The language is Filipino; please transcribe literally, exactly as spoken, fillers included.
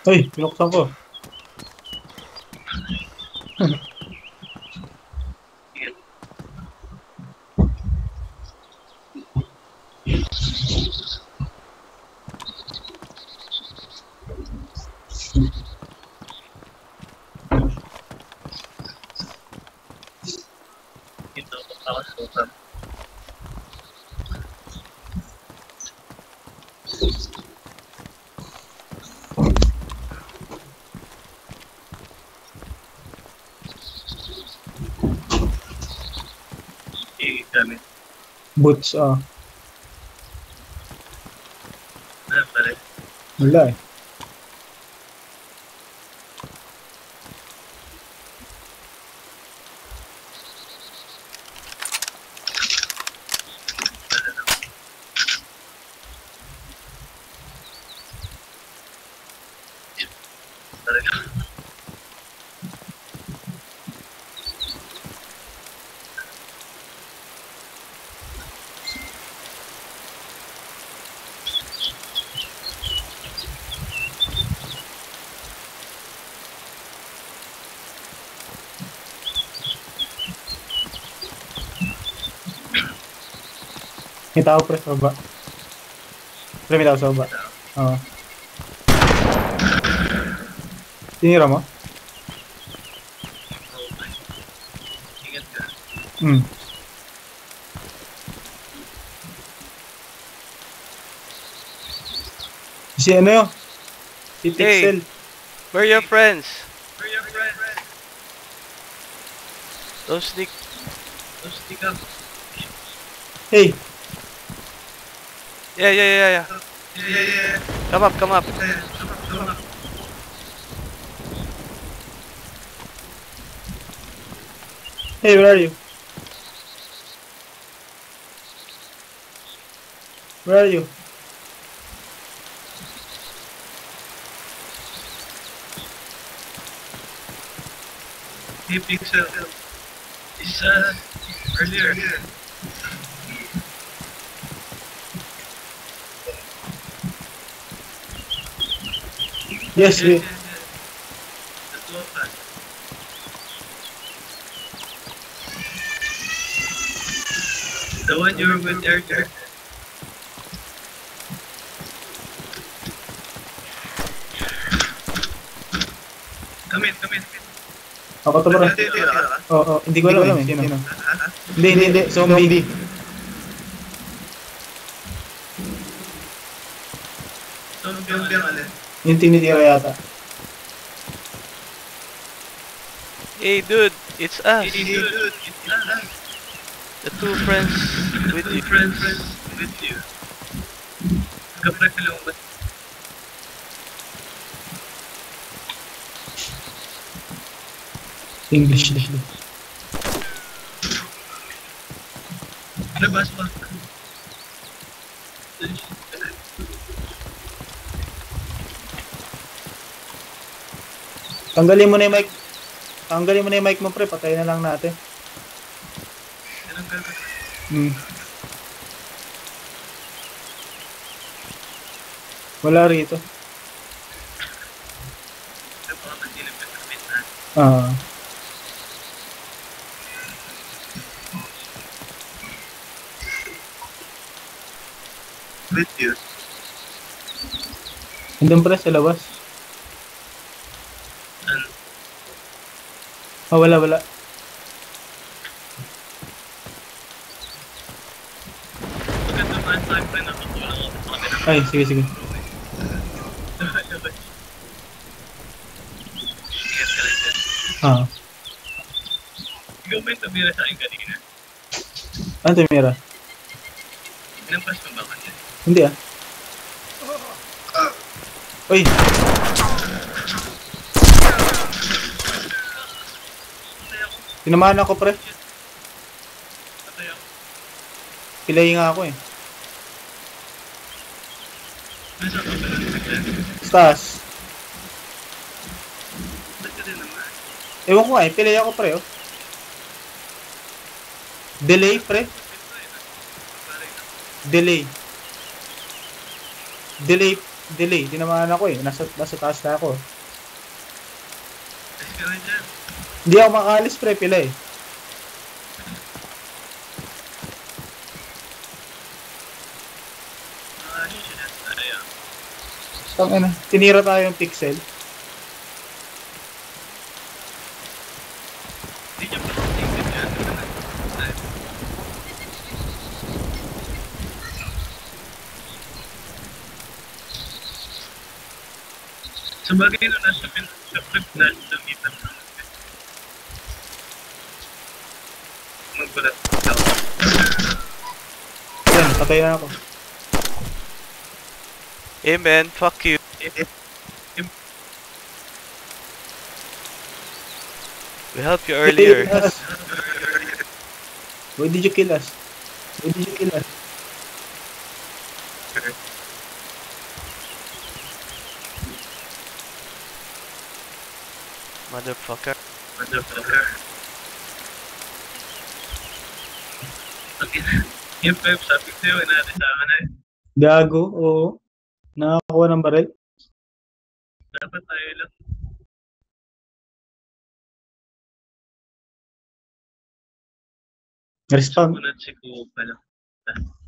Uy, pinuksan ko. Ito, ako suka. Gamit. Boots, ah. Wala pa rin. Wala eh. May tao pre sa baba. Pre, may tao sa baba. Oo. Tinira mo? Ingat ka. Hmm. Si ano yun? Si Pixel. Where are your friends? Where are your friends? Don't sneak. Don't stick up. Hey! Yeah, yeah, yeah, yeah. Yeah, yeah, yeah. Come up, come up. Yeah, come up, come up. Hey, where are you? Where are you? Hey, Pixel. Is uh, earlier. Yes, we... The two of us. The one you were with earlier. Come in, come in. Ako to bro. Hindi, hindi, ah. Oo, oh, hindi ko alam eh. Sino? Hindi, hindi, hindi. Zombie. Zombie ang alin. Yung tinitira yata. Hey, dude, it's us. Hey, dude, it's us. The two friends with Two you. friends with you. Kapag kalong ba? English lang. Labas pa. Tanggalin mo na yung mic. Tanggalin mo na yung mic mo pre. Patayin na lang natin. Anong gagawin? Hmm. Wala rito. Ito baka masilip ka sa bitna. Ah. With you. Andun pre sa labas. Ano? Ah, wala, wala. Pagkat naman sa akin, nakatulong ako sa kanila. Ay, sige, sige. Ingat ka lang dyan. Ah. Ikaw ba yung tumira sa akin kanina? Ano tumira? Inampas mo ba kanina? Hindi ah. Uy! Tinamaan ako pre. Patay ako. Pilay nga ako eh. Nasa ka ba lang bigla? Stas. Ba't ka din naman? Ewan ko nga eh. Pilay ako pre oh. Delay pre. Delay. Delay delay. Tinamaan ako eh. Nasa, nasa taas na ako. Kasi ka rin dyan. Hindi ako makaalis pre, pila eh. Ah, shit. Ayun. Tangina, tinira tayo yung pixel. Hindi niya pa natin yan. Sa bagay na nasa sa flip na sa meetup na magbalat daw. Yan, patay na ako. Hey man, fuck you. We helped you earlier. Kill us. Why did you kill us? Why did you kill us? Motherfucker. Motherfucker. Yung Pep, sabi ko sa'yo, inaati sa akin eh. Gago, oo. Nakakuha ng baril. Dapat tayo lang. Respawn. Sumunod si Kupa lang.